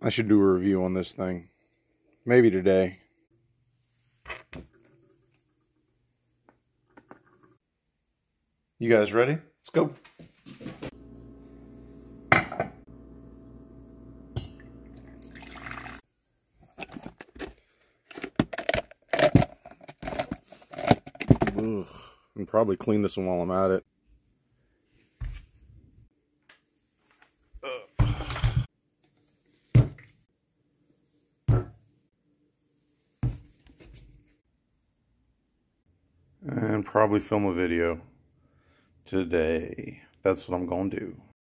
I should do a review on this thing. Maybe today. You guys ready? Let's go. Ugh. I'll probably clean this one while I'm at it. And probably film a video today. That's what I'm gonna do.